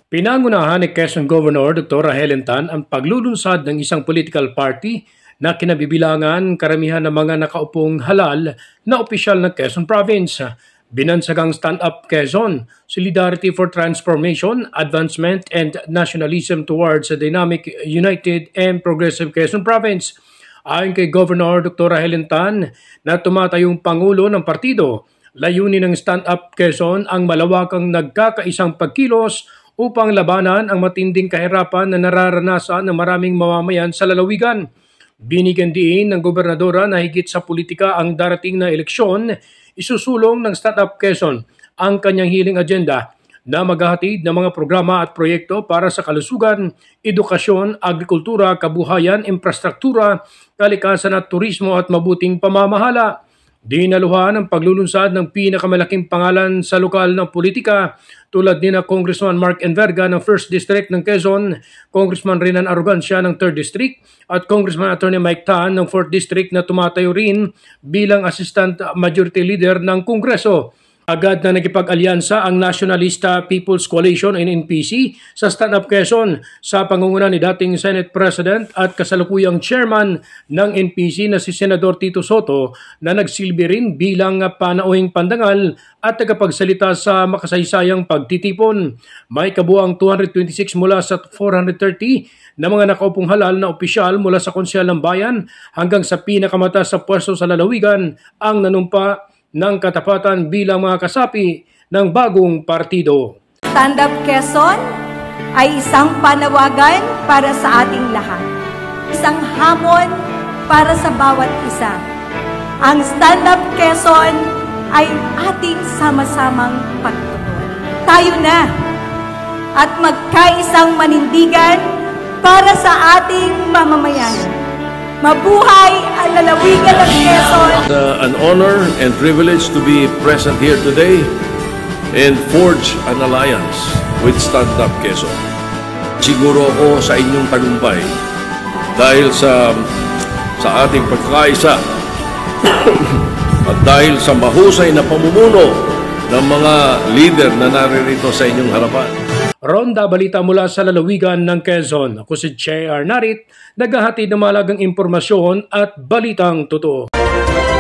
Pinangunahan ni Quezon Governor Dr. Helen Tan ang paglulunsad ng isang political party na kinabibilangan karamihan ng mga nakaupong halal na opisyal ng Quezon Province. Binansagang Stand Up Quezon, Solidarity for Transformation, Advancement and Nationalism towards a Dynamic, United and Progressive Quezon Province. Ayon kay Governor Dr. Helen Tan na tumatayong Pangulo ng partido, layunin ng Stand Up Quezon ang malawakang nagkakaisang pagkilos upang labanan ang matinding kahirapan na nararanasan ng maraming mamamayan sa lalawigan. Binigyan din ng gobernadora na higit sa politika ang darating na eleksyon, isusulong ng Stand Up Quezon ang kanyang healing agenda na maghahatid ng mga programa at proyekto para sa kalusugan, edukasyon, agrikultura, kabuhayan, infrastruktura, kalikasan at turismo at mabuting pamamahala. Dinaluhan ang paglulunsad ng pinakamalaking pangalan sa lokal na politika tulad ni na Congressman Mark Enverga ng 1st District ng Quezon, Congressman Renan Arrogancia ng 3rd District at Congressman Attorney Mike Tan ng 4th District na tumatayo rin bilang Assistant Majority Leader ng Kongreso. Agad na nakipag-alyansa ang Nationalista People's Coalition NPC sa Stand Up Quezon sa pangunguna ni dating Senate President at kasalukuyang Chairman ng NPC na si Senador Tito Soto na nagsilbi rin bilang panauhing pandangal at tagapagsalita sa makasaysayang pagtitipon. May kabuang 226 mula sa 430 na mga nakaupong halal na opisyal mula sa Konsyal ng Bayan hanggang sa pinakamataas sa pwesto sa lalawigan ang nanumpa ng katapatan bilang mga kasapi ng bagong partido. Stand Up Quezon ay isang panawagan para sa ating lahat. Isang hamon para sa bawat isa. Ang Stand Up Quezon ay ating sama-samang pagtutunan. Tayo na at magkaisang manindigan para sa ating mamamayan. Mabuhay ang lalawigan ng Quezon! An honor and privilege to be present here today and forge an alliance with Stand Up Quezon. Siguro ako sa inyong tagumpay dahil sa ating pagkakaisa at dahil sa mahusay na pamumuno ng mga leader na naririto sa inyong harapan. Ronda Balita mula sa lalawigan ng Quezon. Ako si J.R. Narit, naghahatid ng malagang impormasyon at balitang totoo.